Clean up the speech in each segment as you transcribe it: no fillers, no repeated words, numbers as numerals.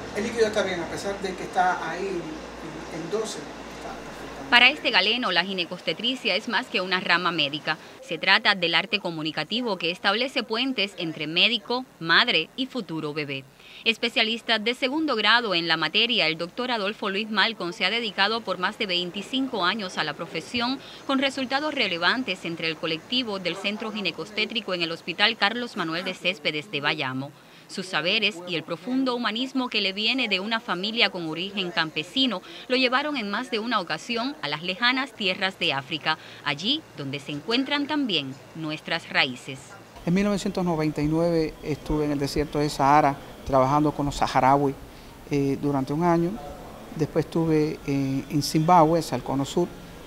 El líquido está bien, a pesar de que está ahí en 12, está perfectamente. Para este galeno, la ginecobstetricia es más que una rama médica. Se trata del arte comunicativo que establece puentes entre médico, madre y futuro bebé. Especialista de segundo grado en la materia, el doctor Adolfo Luis Malcon se ha dedicado por más de 25 años a la profesión, con resultados relevantes entre el colectivo del Centro Ginecobstétrico en el Hospital Carlos Manuel de Céspedes de Bayamo. Sus saberes y el profundo humanismo que le viene de una familia con origen campesino lo llevaron en más de una ocasión a las lejanas tierras de África, allí donde se encuentran también nuestras raíces. En 1999 estuve en el desierto de Sahara trabajando con los saharauis durante un año. Después estuve en Zimbabue, el Cono Sur.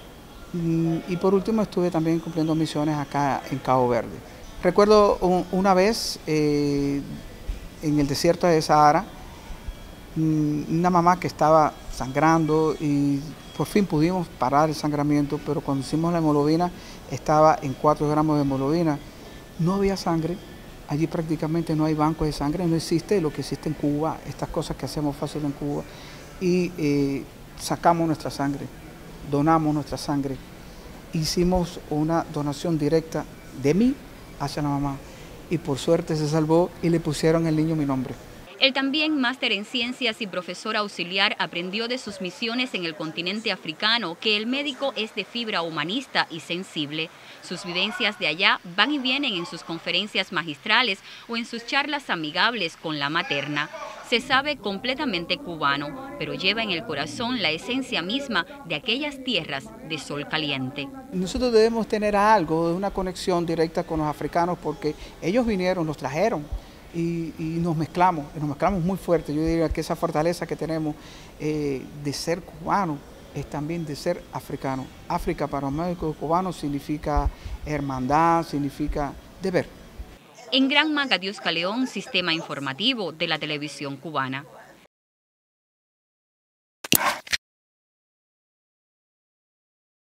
Y por último estuve también cumpliendo misiones acá en Cabo Verde. Recuerdo una vez en el desierto de Sahara, una mamá que estaba sangrando y por fin pudimos parar el sangramiento, pero cuando hicimos la hemoglobina estaba en 4 gramos de hemoglobina. No había sangre, allí prácticamente no hay bancos de sangre, no existe lo que existe en Cuba, estas cosas que hacemos fácil en Cuba. Y sacamos nuestra sangre, donamos nuestra sangre, hicimos una donación directa de mí hacia la mamá. Y por suerte se salvó y le pusieron al niño mi nombre. El también máster en ciencias y profesor auxiliar aprendió de sus misiones en el continente africano que el médico es de fibra humanista y sensible. Sus vivencias de allá van y vienen en sus conferencias magistrales o en sus charlas amigables con la materna. Se sabe completamente cubano, pero lleva en el corazón la esencia misma de aquellas tierras de sol caliente. Nosotros debemos tener algo de una conexión directa con los africanos porque ellos vinieron, nos trajeron. Y nos mezclamos muy fuerte. Yo diría que esa fortaleza que tenemos de ser cubano es también de ser africano. África para los médicos cubanos significa hermandad, significa deber. En Granma, Gadiusca León, Sistema Informativo de la Televisión Cubana.